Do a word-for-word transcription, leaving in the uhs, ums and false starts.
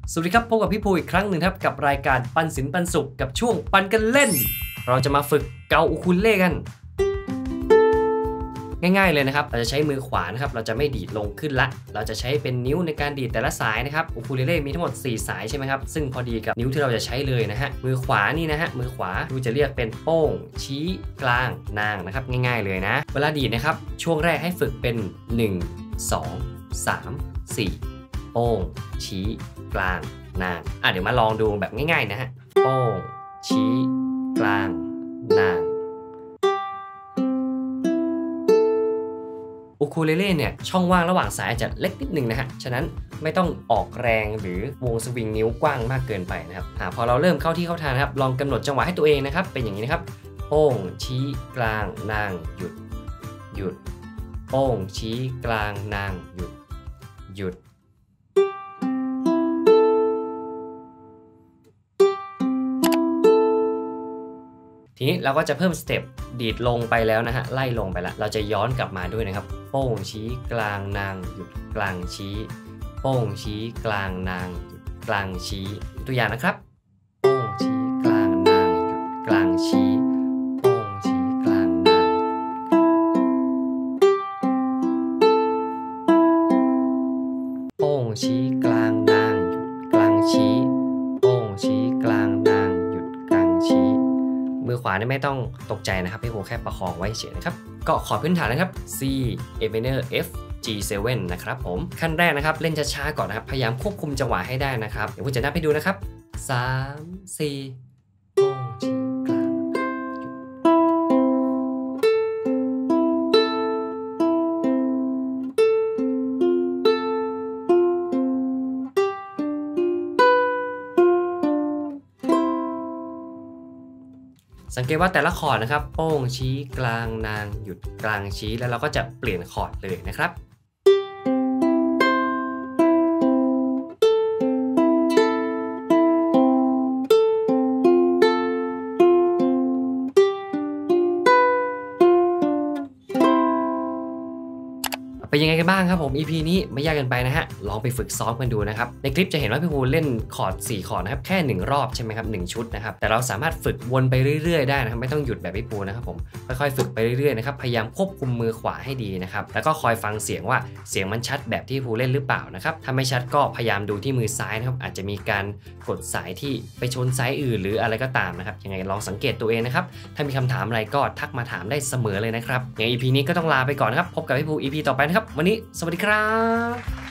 สวัสดีครับพบกับพี่ภูอีกครั้งหนึ่งครับกับรายการปันศิลป์ปันสุขกับช่วงปันกันเล่นเราจะมาฝึกเกาอูคูเลเล่กันง่ายๆเลยนะครับเราจะใช้มือขวานะครับเราจะไม่ดีดลงขึ้นละเราจะใช้เป็นนิ้วในการดีดแต่ละสายนะครับอูคูเลเล่มีทั้งหมดสี่สายใช่ไหมครับซึ่งพอดีกับนิ้วที่เราจะใช้เลยนะฮะมือขวานี่นะฮะมือขวาดูจะเรียกเป็นโป้งชี้กลางนางนะครับง่ายๆเลยนะเวลาดีดนะครับช่วงแรกให้ฝึกเป็นหนึ่ง สอง สาม สี่โป้งชี้กลางนางอ่ะเดี๋ยวมาลองดูแบบง่ายๆนะฮะโป้งชี้กลางนางอูคูเลเล่เนี่ยช่องว่างระหว่างสายอาจจะเล็กนิดนึงนะฮะฉะนั้นไม่ต้องออกแรงหรือวงสวิงนิ้วกว้างมากเกินไปนะครับอ่าพอเราเริ่มเข้าที่เข้าทางนะครับลองกำหนดจังหวะให้ตัวเองนะครับเป็นอย่างนี้นะครับโป้งชี้กลางนางหยุดหยุดโป้งชี้กลางนางหยุดหยุดทีนี้เราก็จะเพิ่มสเต็ปดีดลงไปแล้วนะฮะไล่ลงไปแล้วเราจะย้อนกลับมาด้วยนะครับโป้งชี้กลางนางหยุดกลางชี้โป้งชี้กลางนางหยุดกลางชี้ตัวอย่างนะครับโป้งชี้กลางนางหยุดกลางชี้โป้งชี้กลางนางโป้งชี้กลางนางหยุดกลางชี้โป้งชี้กลางนางหยุดกลางชี้มือขวาเนี่ยไม่ต้องตกใจนะครับพี่โหแค่ประคองไว้เฉยนะครับก็ขอพื้นฐานนะครับ C A minor F G เซเว่น นะครับผมขั้นแรกนะครับเล่นช้าๆก่อนนะครับพยายามควบคุมจังหวะให้ได้นะครับเดี๋ยวผมจะนับให้ดูนะครับสาม สี่โป้งชี้กลางสังเกตว่าแต่ละคอร์ดนะครับโป้งชี้กลางนางหยุดกลางชี้แล้วเราก็จะเปลี่ยนคอร์ดเลยนะครับเป็นยังไงกันบ้างครับผม อี พี นี้ไม่ยากเกินไปนะฮะลองไปฝึกซ้อมกันดูนะครับในคลิปจะเห็นว่าพี่ภูเล่นคอร์ดสี่คอร์ดนะครับแค่หนึ่งรอบใช่ไหมครับหนึ่งชุดนะครับแต่เราสามารถฝึกวนไปเรื่อยๆได้นะครับไม่ต้องหยุดแบบพี่ภูนะครับผมค่อยๆฝึกไปเรื่อยๆนะครับพยายามควบคุมมือขวาให้ดีนะครับแล้วก็คอยฟังเสียงว่าเสียงมันชัดแบบที่ภูเล่นหรือเปล่านะครับถ้าไม่ชัดก็พยายามดูที่มือซ้ายนะครับอาจจะมีการกดสายที่ไปชนสายอื่นหรืออะไรก็ตามนะครับยังไงลองสังเกตตัวเองนะครับถ้ามีคำถามอะไรก็ทักมาถามได้เสมอเลยนะครับอย่าง อี พี นี้ก็ต้องลาไปก่อนนะครับพบกับพี่ภู อี พี ต่อไปนะครับวันนี้สวัสดีครับ